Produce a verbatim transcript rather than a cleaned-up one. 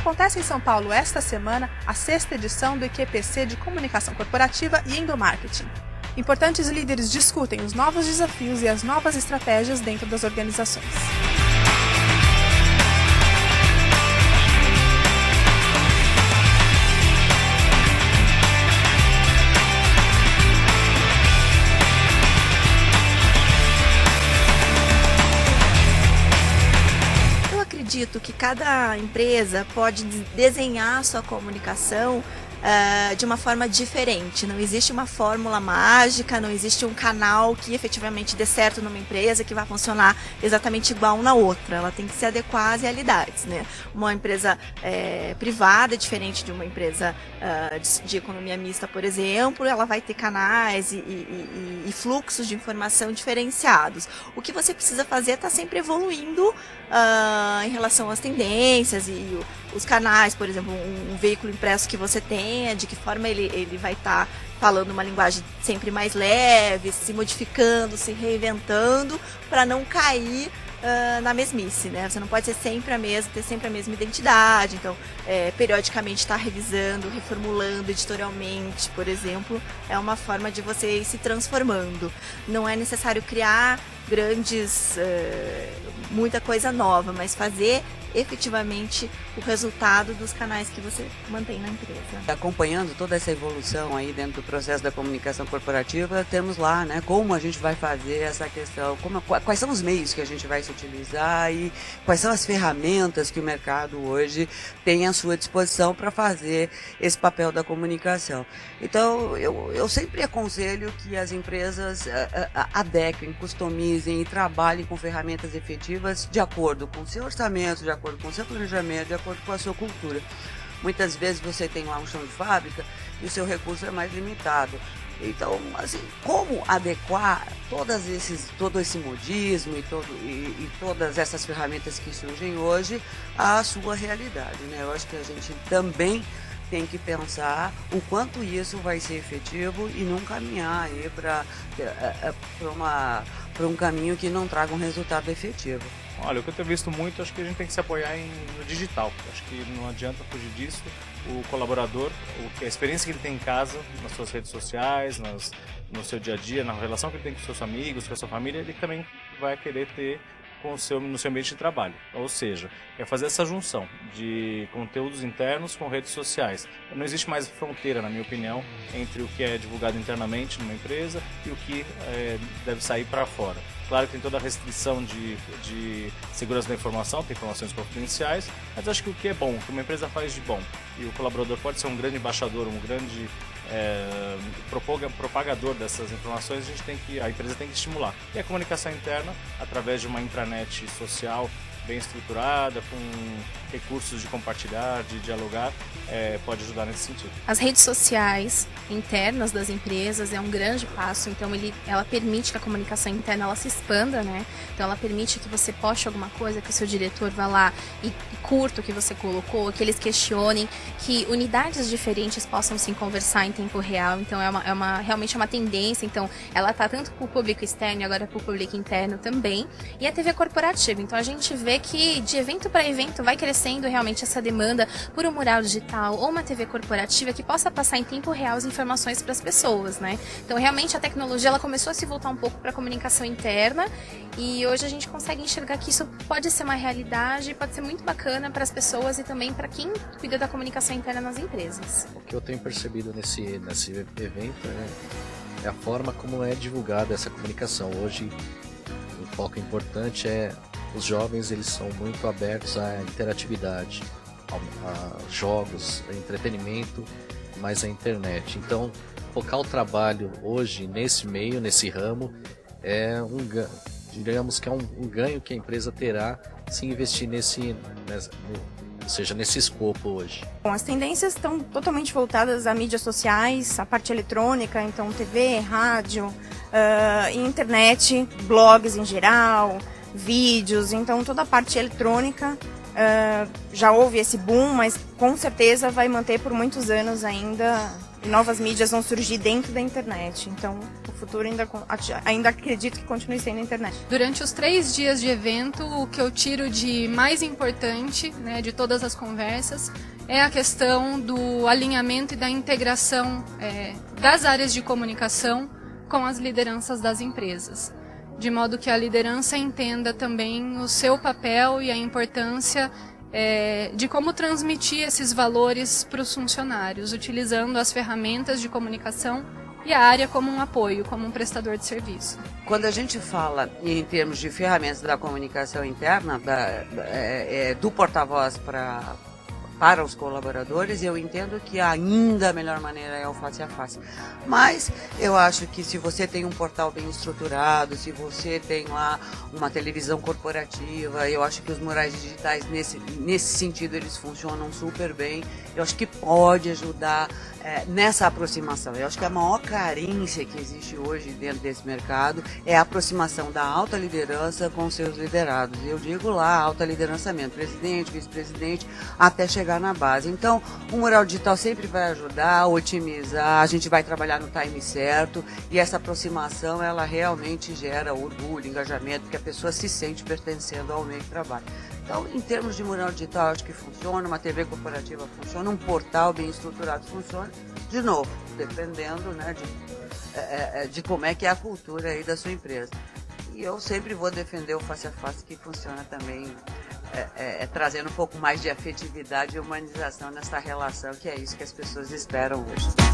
Acontece em São Paulo esta semana a sexta edição do I Q P C de Comunicação Corporativa e Endomarketing. Importantes líderes discutem os novos desafios e as novas estratégias dentro das organizações. Acredito que cada empresa pode desenhar sua comunicação uh, de uma forma diferente. Não existe uma fórmula mágica, não existe um canal que efetivamente dê certo numa empresa que vai funcionar exatamente igual na outra. Ela tem que se adequar às realidades, né? Uma empresa é, privada é diferente de uma empresa uh, de, de economia mista, por exemplo. Ela vai ter canais e, e, e, e fluxos de informação diferenciados. O que você precisa fazer é estar sempre evoluindo Uh, em relação às tendências e o, os canais, por exemplo, um, um veículo impresso que você tenha, de que forma ele, ele vai estar tá falando uma linguagem sempre mais leve, se modificando, se reinventando, para não cair uh, na mesmice, né? Você não pode ser sempre a mesma, ter sempre a mesma identidade, então é, periodicamente estar tá revisando, reformulando editorialmente, por exemplo, é uma forma de você ir se transformando. Não é necessário criar grandes, uh, muita coisa nova, mas fazer efetivamente o resultado dos canais que você mantém na empresa. Acompanhando toda essa evolução aí dentro do processo da comunicação corporativa, temos lá, né, como a gente vai fazer essa questão, como, quais são os meios que a gente vai se utilizar e quais são as ferramentas que o mercado hoje tem à sua disposição para fazer esse papel da comunicação. Então, eu, eu sempre aconselho que as empresas a, a, adequem, customizem e trabalhem com ferramentas efetivas de acordo com o seu orçamento, de acordo com o seu planejamento, de acordo com a sua cultura. Muitas vezes você tem lá um chão de fábrica e o seu recurso é mais limitado. Então, assim, como adequar todas esses, todo esse modismo e, todo, e, e todas essas ferramentas que surgem hoje à sua realidade, né? Eu acho que a gente também tem que pensar o quanto isso vai ser efetivo e não caminhar aí para uma para um caminho que não traga um resultado efetivo. Olha, o que eu tenho visto muito, acho que a gente tem que se apoiar em, no digital. Acho que não adianta fugir disso. O colaborador, o, a experiência que ele tem em casa, nas suas redes sociais, nas, no seu dia a dia, na relação que ele tem com seus amigos, com a sua família, ele também vai querer ter com o seu, no seu ambiente de trabalho. Ou seja, é fazer essa junção de conteúdos internos com redes sociais. Não existe mais fronteira, na minha opinião, entre o que é divulgado internamente numa empresa e o que é, deve sair para fora. Claro que tem toda a restrição de, de segurança da informação, tem informações confidenciais, mas acho que o que é bom, o que uma empresa faz de bom, e o colaborador pode ser um grande embaixador, um grande é, propagador dessas informações, a, gente tem que, a empresa tem que estimular. E a comunicação interna, através de uma intranet social bem estruturada, com recursos de compartilhar, de dialogar, é, pode ajudar nesse sentido. As redes sociais internas das empresas é um grande passo, então ele, ela permite que a comunicação interna ela se expanda, né? Então ela permite que você poste alguma coisa, que o seu diretor vá lá e, e curta o que você colocou, que eles questionem, que unidades diferentes possam se conversar em tempo real, então é, uma, é uma, realmente é uma tendência, então ela está tanto para o público externo e agora para o público interno também, e a T V corporativa, então a gente vê que de evento para evento vai crescendo realmente essa demanda por um mural digital ou uma T V corporativa que possa passar em tempo real as informações para as pessoas, né? Então realmente a tecnologia ela começou a se voltar um pouco para a comunicação interna e hoje a gente consegue enxergar que isso pode ser uma realidade, pode ser muito bacana para as pessoas e também para quem cuida da comunicação interna nas empresas. O que eu tenho percebido nesse, nesse evento é, é a forma como é divulgada essa comunicação. Hoje o foco importante é os jovens, eles são muito abertos à interatividade, a, a jogos, a entretenimento, mas a internet. Então, focar o trabalho hoje nesse meio, nesse ramo, é um ganho, digamos que é um, um ganho que a empresa terá se investir nesse, nessa, ou seja, nesse escopo hoje. Bom, as tendências estão totalmente voltadas a mídias sociais, a parte eletrônica, então T V, rádio, uh, internet, blogs em geral, vídeos, então toda a parte eletrônica uh, já houve esse boom, mas com certeza vai manter por muitos anos ainda e novas mídias vão surgir dentro da internet. Então, o futuro ainda, ainda acredito que continue sendo a internet. Durante os três dias de evento, o que eu tiro de mais importante, né, de todas as conversas é a questão do alinhamento e da integração é, das áreas de comunicação com as lideranças das empresas, de modo que a liderança entenda também o seu papel e a importância é, de como transmitir esses valores para os funcionários, utilizando as ferramentas de comunicação e a área como um apoio, como um prestador de serviço. Quando a gente fala em termos de ferramentas da comunicação interna, da, é, é, do porta-voz para para os colaboradores, eu entendo que ainda a melhor maneira é o face a face. Mas eu acho que se você tem um portal bem estruturado, se você tem lá uma televisão corporativa, eu acho que os murais digitais nesse, nesse sentido eles funcionam super bem. Eu acho que pode ajudar é, nessa aproximação. Eu acho que a maior carência que existe hoje dentro desse mercado é a aproximação da alta liderança com seus liderados. Eu digo lá, alta liderança mesmo, presidente, vice-presidente, até chegar na base. Então, o mural digital sempre vai ajudar a otimizar, a gente vai trabalhar no time certo e essa aproximação, ela realmente gera orgulho, engajamento, porque a pessoa se sente pertencendo ao meio de trabalho. Então, em termos de mural digital, acho que funciona, uma T V corporativa funciona, um portal bem estruturado funciona, de novo, dependendo, né, de, é, de como é que é a cultura aí da sua empresa. E eu sempre vou defender o face a face, que funciona também É, é, é trazendo um pouco mais de afetividade e humanização nessa relação, que é isso que as pessoas esperam hoje.